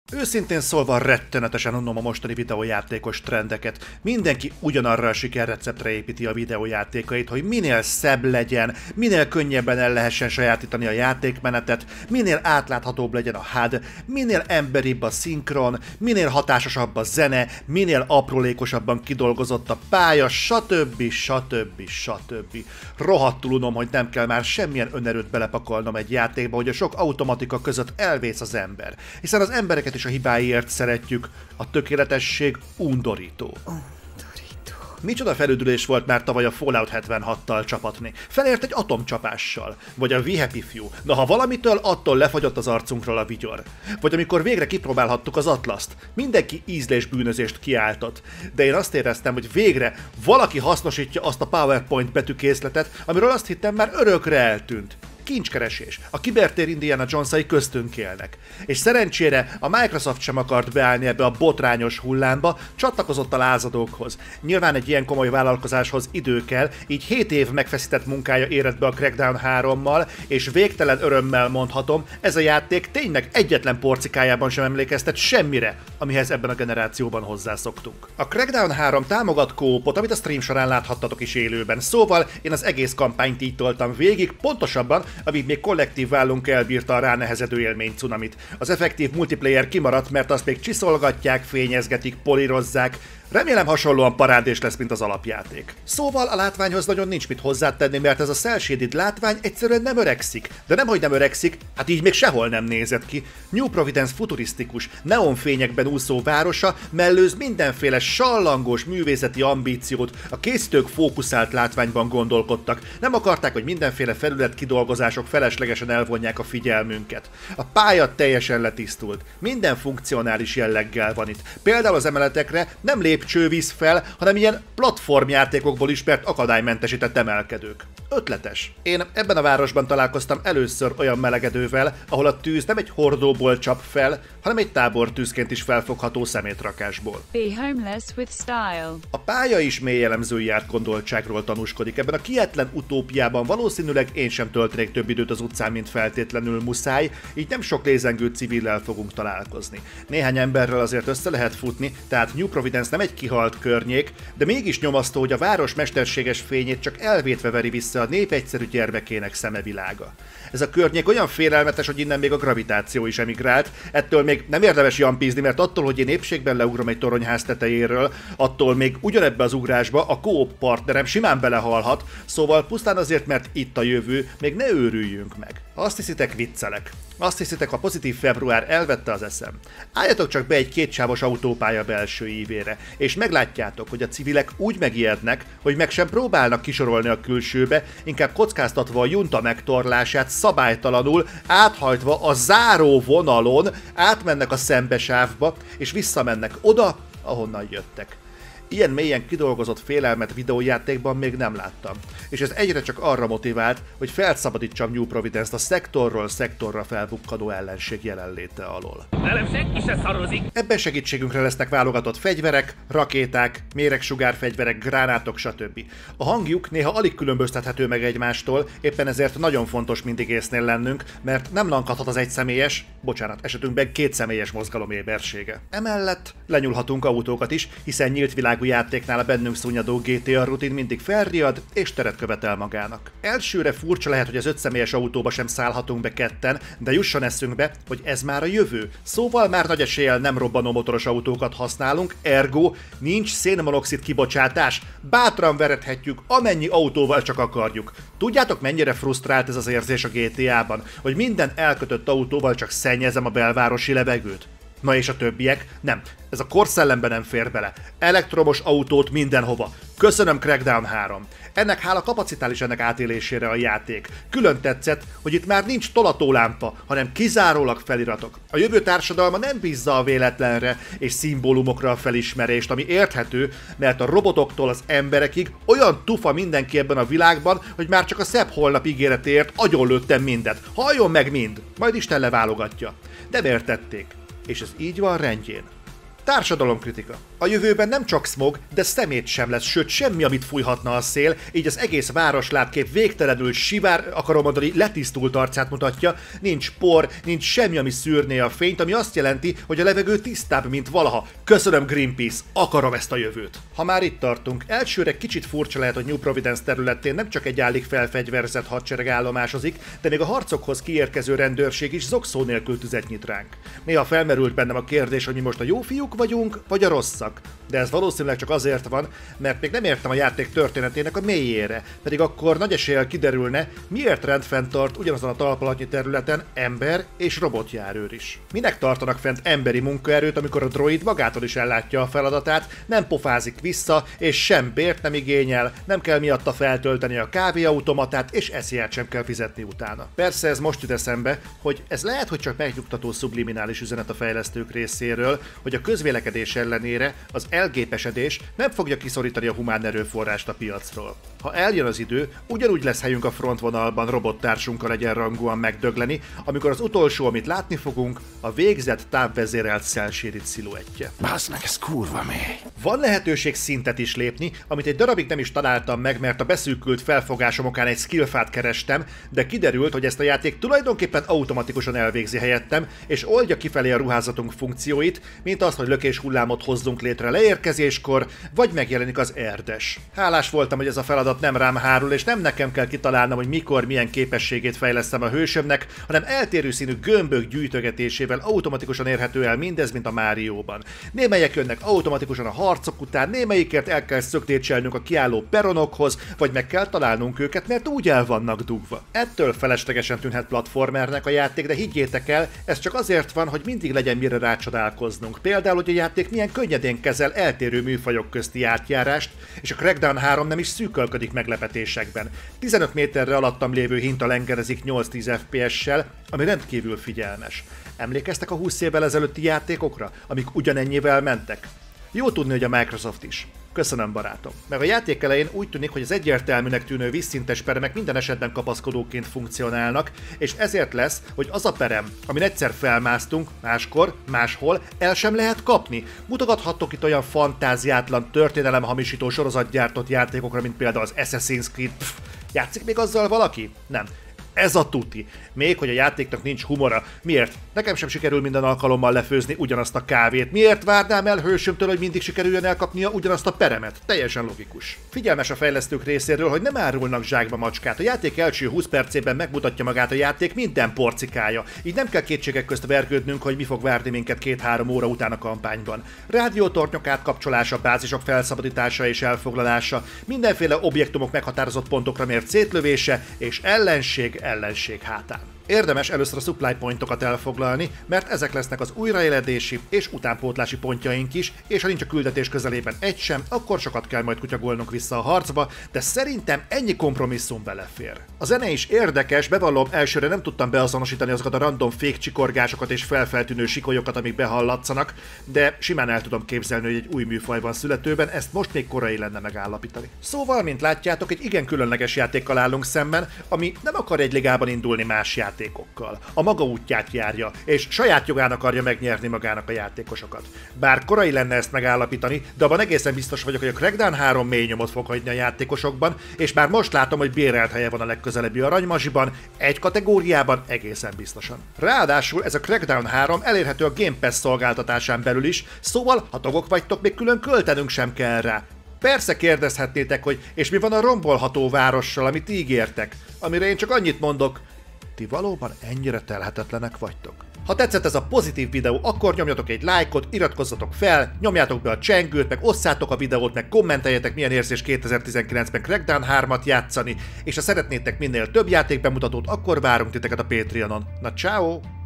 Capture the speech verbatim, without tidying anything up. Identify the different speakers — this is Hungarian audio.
Speaker 1: Őszintén szólva rettenetesen unom a mostani videójátékos trendeket. Mindenki ugyanarra a sikerreceptre építi a videójátékait, hogy minél szebb legyen, minél könnyebben el lehessen sajátítani a játékmenetet, minél átláthatóbb legyen a há u dé, minél emberibb a szinkron, minél hatásosabb a zene, minél aprólékosabban kidolgozott a pálya, stb. stb. stb. Rohadtul unom, hogy nem kell már semmilyen önerőt belepakolnom egy játékba, hogy a sok automatika között elvész az ember. Hiszen az embereket és a hibáiért szeretjük, a tökéletesség undorító. Micsoda felüdülés volt már tavaly a Fallout hetvenhattal csapatni. Felért egy atomcsapással. Vagy a We Happy Few. Na ha valamitől, attól lefagyott az arcunkról a vigyor. Vagy amikor végre kipróbálhattuk az Atlaszt. Mindenki ízlésbűnözést kiáltott. De én azt éreztem, hogy végre valaki hasznosítja azt a PowerPoint betűkészletet, amiről azt hittem már örökre eltűnt. Kincskeresés. A kibertér Indiana Jonesai köztünk élnek. És szerencsére a Microsoft sem akart beállni ebbe a botrányos hullámba, csatlakozott a lázadókhoz. Nyilván egy ilyen komoly vállalkozáshoz idő kell, így hét év megfeszített munkája érett be a Crackdown hárommal, és végtelen örömmel mondhatom, ez a játék tényleg egyetlen porcikájában sem emlékeztet semmire, amihez ebben a generációban hozzászoktunk. A Crackdown három támogat kópot, amit a stream során láthattatok is élőben, szóval én az egész kampányt így toltam végig, pontosabban amíg még kollektív vállunk elbírta a ránehezedő élmény cunamit. Az effektív multiplayer kimaradt, mert azt még csiszolgatják, fényezgetik, polírozzák. Remélem hasonlóan parádés lesz, mint az alapjáték. Szóval a látványhoz nagyon nincs mit hozzátenni, mert ez a cel-shaded látvány egyszerűen nem öregszik. De nemhogy nem öregszik, hát így még sehol nem nézett ki. New Providence futurisztikus, neonfényekben úszó városa mellőz mindenféle sallangos művészeti ambíciót, a készítők fókuszált látványban gondolkodtak. Nem akarták, hogy mindenféle felület kidolgozások feleslegesen elvonják a figyelmünket. A pálya teljesen letisztult. Minden funkcionális jelleggel van itt. Például az emeletekre nem lép lépcső visz fel, hanem ilyen platformjátékokból ismert akadálymentesített emelkedők. Ötletes. Én ebben a városban találkoztam először olyan melegedővel, ahol a tűz nem egy hordóból csap fel, hanem egy tábortűzként is felfogható szemétrakásból.
Speaker 2: Be homeless with style.
Speaker 1: A pálya is mély elemzői átgondoltságról tanúskodik. Ebben a kietlen utópiában valószínűleg én sem töltenék több időt az utcán, mint feltétlenül muszáj, így nem sok lézengő civillel fogunk találkozni. Néhány emberrel azért össze lehet futni, tehát New Providence nem egy kihalt környék, de mégis nyomasztó, hogy a város mesterséges fényét csak elvétve veri vissza a nép egyszerű gyermekének szemevilága. Ez a környék olyan félelmetes, hogy innen még a gravitáció is emigrált, ettől még nem érdemes jampízni, mert attól, hogy én épségben leugrom egy toronyház tetejéről, attól még ugyanebbe az ugrásba a co-op partnerem simán belehalhat, szóval pusztán azért, mert itt a jövő, még ne őrüljünk meg. Azt hiszitek, viccelek. Azt hiszitek, a pozitív február elvette az eszem. Álljatok csak be egy kétsávos autópálya belső ívére, és meglátjátok, hogy a civilek úgy megijednek, hogy meg sem próbálnak kisorolni a külsőbe, inkább kockáztatva a junta megtorlását szabálytalanul, áthajtva a záró vonalon, átmennek a szembesávba, és visszamennek oda, ahonnan jöttek. Ilyen mélyen kidolgozott félelmet videójátékban még nem láttam, és ez egyre csak arra motivált, hogy felszabadítsam New Providence-t a szektorról szektorra felbukkadó ellenség jelenléte alól.
Speaker 3: Velem senki se szarozik!
Speaker 1: Ebben segítségünkre lesznek válogatott fegyverek, rakéták, méregsugárfegyverek, gránátok, stb. A hangjuk néha alig különböztethető meg egymástól, éppen ezért nagyon fontos mindig észnél lennünk, mert nem lankadhat az egyszemélyes, bocsánat, esetünkben kétszemélyes mozgalom ébersége. Emellett lenyúlhatunk autókat is, hiszen nyílt világ játéknál a bennünk szunnyadó gé té á rutin mindig felriad és teret követel magának. Elsőre furcsa lehet, hogy az ötszemélyes autóba sem szállhatunk be ketten, de jusson eszünkbe, hogy ez már a jövő. Szóval már nagy eséllyel nem robbanó motoros autókat használunk, ergo nincs szénmonoxid kibocsátás, bátran verethetjük, amennyi autóval csak akarjuk. Tudjátok, mennyire frusztrált ez az érzés a gé té á-ban, hogy minden elkötött autóval csak szennyezem a belvárosi levegőt? Na és a többiek? Nem, ez a korszellembe nem fér bele. Elektromos autót mindenhova. Köszönöm Crackdown három. Ennek hála kapacitális ennek átélésére a játék. Külön tetszett, hogy itt már nincs tolatólámpa, hanem kizárólag feliratok. A jövő társadalma nem bízza a véletlenre és szimbólumokra a felismerést, ami érthető, mert a robotoktól az emberekig olyan tufa mindenki ebben a világban, hogy már csak a szebb holnap ígéretéért agyonlőttem mindet. Halljon meg mind, majd Isten leválogatja. Nem értették. És ez így van rendjén. Társadalomkritika. A jövőben nem csak smog, de szemét sem lesz, sőt semmi, amit fújhatna a szél, így az egész városlátkép végtelenül sivár, akarom mondani, letisztult arcát mutatja, nincs por, nincs semmi, ami szűrné a fényt, ami azt jelenti, hogy a levegő tisztább, mint valaha. Köszönöm Greenpeace, akarom ezt a jövőt. Ha már itt tartunk, elsőre kicsit furcsa lehet, hogy New Providence területén nem csak egy állig felfegyverzett hadsereg állomásozik, de még a harcokhoz kiérkező rendőrség is zokszó nélkül tüzet nyit ránk. Néha felmerült bennem a kérdés, hogy mi most a jó fiúk vagyunk, vagy a rosszak. De ez valószínűleg csak azért van, mert még nem értem a játék történetének a mélyére, pedig akkor nagy eséllyel kiderülne, miért rendfenntart ugyanazon a talpalatnyi területen ember és robotjárőr is. Minek tartanak fent emberi munkaerőt, amikor a droid magától is ellátja a feladatát, nem pofázik vissza, és sem bért nem igényel, nem kell miatta feltölteni a kávéautomatát, és eszélyát sem kell fizetni utána. Persze ez most jut eszembe, hogy ez lehet, hogy csak megnyugtató subliminális üzenet a fejlesztők részéről, hogy a közvélekedés ellenére az elgépesedés nem fogja kiszorítani a humán erőforrást a piacról. Ha eljön az idő, ugyanúgy lesz helyünk a frontvonalban robottársunkkal egyenrangúan megdögleni, amikor az utolsó, amit látni fogunk, a végzett távvezérelt Cell-shaded sziluettje.
Speaker 3: Bász meg, ez kurva mély.
Speaker 1: Van lehetőség szintet is lépni, amit egy darabig nem is találtam meg, mert a beszűkült felfogásom okán egy skillfát kerestem, de kiderült, hogy ezt a játék tulajdonképpen automatikusan elvégzi helyettem, és oldja kifelé a ruházatunk funkcióit, mint az, hogy lökés hullámot hozzunk létre leérkezéskor, vagy megjelenik az érdes. Hálás voltam, hogy ez a feladat nem rám hárul, és nem nekem kell kitalálnom, hogy mikor milyen képességét fejlesztem a hősömnek, hanem eltérő színű gömbök gyűjtögetésével automatikusan érhető el mindez, mint a Márióban. Némelyek jönnek automatikusan a harcok után, némelyikért el kell szöktécselnünk a kiálló peronokhoz, vagy meg kell találnunk őket, mert úgy el vannak dugva. Ettől feleslegesen tűnhet platformernek a játék, de higgyétek el, ez csak azért van, hogy mindig legyen mire rácsodálkoznunk. Például, hogy a játék milyen könnyedén kezel eltérő műfajok közti átjárást, és a Crackdown három nem is szűkölködik meglepetésekben. tizenöt méterre alattam lévő hinta lengerezik nyolc-tíz ef pé es-sel, ami rendkívül figyelmes. Emlékeztek a húsz évvel ezelőtti játékokra, amik ugyanennyivel mentek? Jó tudni, hogy a Microsoft is. Köszönöm, barátom. Meg a játék elején úgy tűnik, hogy az egyértelműnek tűnő vízszintes peremek minden esetben kapaszkodóként funkcionálnak, és ezért lesz, hogy az a perem, amin egyszer felmásztunk, máskor, máshol el sem lehet kapni. Mutogathattok itt olyan fantáziátlan, történelemhamisító sorozatgyártott játékokra, mint például az Assassin's Creed. Pff, játszik még azzal valaki? Nem. Ez a tuti. Még hogy a játéknak nincs humora. Miért? Nekem sem sikerül minden alkalommal lefőzni ugyanazt a kávét. Miért várnám el hősömtől, hogy mindig sikerüljön elkapnia ugyanazt a peremet? Teljesen logikus. Figyelmes a fejlesztők részéről, hogy nem árulnak zsákba macskát. A játék első húsz percében megmutatja magát a játék minden porcikája. Így nem kell kétségek közt vergődnünk, hogy mi fog várni minket két-három óra után a kampányban. Rádiótornyok átkapcsolása, bázisok felszabadítása és elfoglalása, mindenféle objektumok meghatározott pontokra mért szétlövése és ellenség ellenség hátán. Érdemes először a supply pointokat elfoglalni, mert ezek lesznek az újraéledési és utánpótlási pontjaink is, és ha nincs a küldetés közelében egy sem, akkor sokat kell majd kutyagolnunk vissza a harcba, de szerintem ennyi kompromisszum belefér. A zene is érdekes, bevallom, elsőre nem tudtam beazonosítani azokat a random fékcsikorgásokat és felfeltűnő sikolyokat, amik behallatszanak, de simán el tudom képzelni, hogy egy új műfaj van születőben, ezt most még korai lenne megállapítani. Szóval, mint látjátok, egy igen különleges játékkal állunk szemben, ami nem akar egy ligában indulni más játék. A maga útját járja, és saját jogán akarja megnyerni magának a játékosokat. Bár korai lenne ezt megállapítani, de abban egészen biztos vagyok, hogy a Crackdown három mély nyomot fog hagyni a játékosokban, és már most látom, hogy bérelt helye van a legközelebbi aranymazsiban, egy kategóriában egészen biztosan. Ráadásul ez a Crackdown három elérhető a Game Pass szolgáltatásán belül is, szóval ha tagok vagytok, még külön költenünk sem kell rá. Persze kérdezhetnétek, hogy és mi van a rombolható várossal, amit ígértek, amire én csak annyit mondok, ti valóban ennyire telhetetlenek vagytok? Ha tetszett ez a pozitív videó, akkor nyomjatok egy lájkot, iratkozzatok fel, nyomjátok be a csengőt, meg osszátok a videót, meg kommenteljetek, milyen érzés kétezer-tizenkilencben Crackdown hármat játszani, és ha szeretnétek minél több játékbemutatót, akkor várunk titeket a Patreonon. Na ciao.